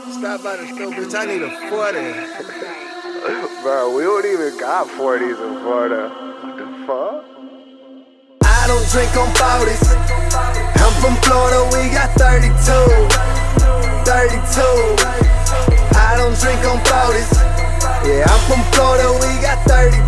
Stop by the store, bitch. I need a 40. Bro, we don't even got 40s in Florida. What the fuck? I don't drink on 40s. I'm from Florida, we got 32. 32. I don't drink on 40s. Yeah, I'm from Florida, we got 32.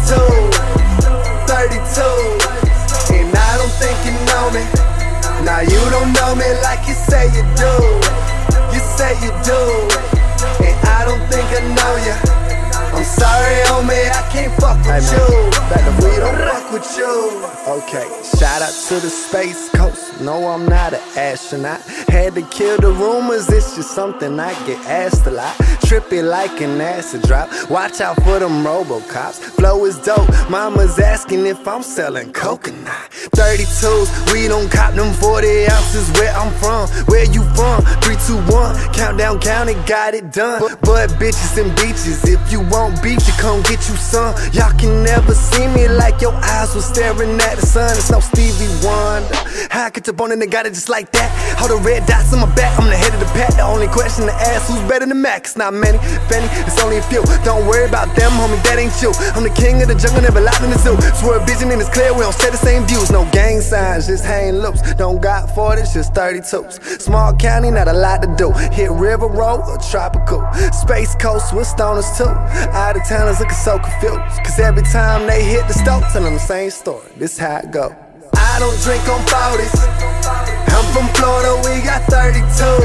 32. And I don't think you know me. Now you don't know me like you say you do. You say you do. And I don't think I know you. I'm sorry, homie, I can't fuck with you. We don't fuck with you. Okay, shout out to the Space Coast. No, I'm not an astronaut. Had to kill the rumors, it's just something I get asked a lot. Trippy like an acid drop. Watch out for them Robocops. Flow is dope. Mama's asking if I'm selling coconut. 32s, we don't cop them 40 ounces. Where I'm from, where you from? 3, 2, 1, countdown, count it, got it done. But bitches and beaches, if you want beef, you come get you some. Y'all can never see me like your eyes was staring at the sun. It's no Stevie Wonder. How I get up on it and got it just like that? All the red dots on my back, I'm the head of the pack. The only question to ask, who's better than Mac? It's not many, Benny, it's only a few. Don't worry about them, homie, that ain't you. I'm the king of the jungle, never locked in the zoo. Swear vision and it's clear, we don't share the same views. No gang signs, just hang loose. Don't got 40s, just 32s. Small county, not a lot to do. Hit River Road or Tropical. Space Coast with stoners too. Out of towners looking so confused, cause every time they hit the stove, tell them the same story. This how it go. I don't drink on 40s. I'm from Florida, we got 32.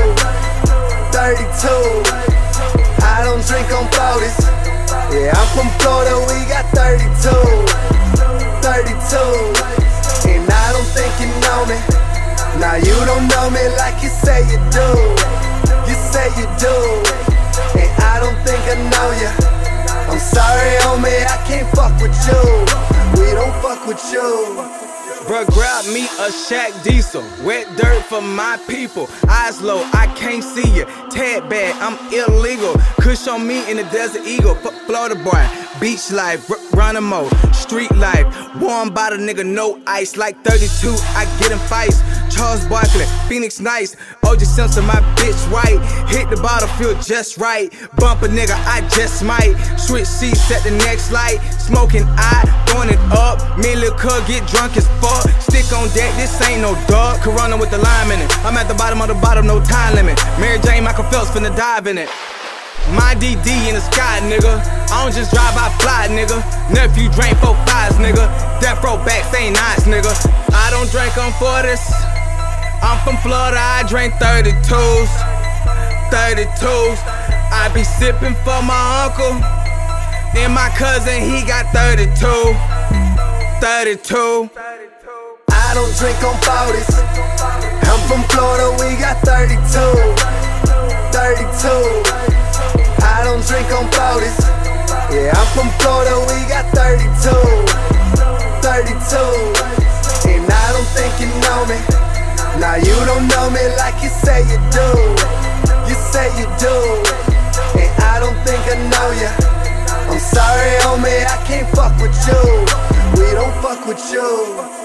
32. I don't drink on 40s. Yeah, I'm from Florida, we got 32. 32. And I don't think you know me. Now you don't know me like you say you do. You say you do. And I don't think I know you. I'm sorry, homie, I can't fuck with you. We don't fuck with you. Bruh, grab me a Shaq Diesel. Wet dirt for my people. Eyes low, I can't see you. Tad bad, I'm illegal. Kush on me in the Desert Eagle. Florida boy, beach life, running mode, street life. Warm by the nigga, no ice. Like 32, I get in fights. Charles Barkley, Phoenix Nice. OJ Simpson, my bitch right. Hit the bottle, feel just right. Bump a nigga, I just might. Switch seats at the next light. Smoking, I throwing it up. Me and Lil' Cub get drunk as fuck. Stick on deck, this ain't no dog. Corona with the lime in it. I'm at the bottom of the bottom, no time limit. Mary Jane, Michael Phelps finna dive in it. My DD in the sky, nigga. I don't just drive, I fly, nigga. Nephew drank 4 5s, nigga. Death row backs ain't nice, nigga. I don't drink on 40s. I'm from Florida, I drink 32s. 32s. I be sipping for my uncle. And my cousin, he got 32. 32. I don't drink on 40s. I'm from Florida, we got 32. 32. I don't drink on 40s. Yeah, I'm from Florida, we got 32. 32. And I don't think you know me. Now you don't know me like you say you do. You say you do. And I don't think I know you. I'm sorry, homie, I can't fuck with you. We don't fuck with you.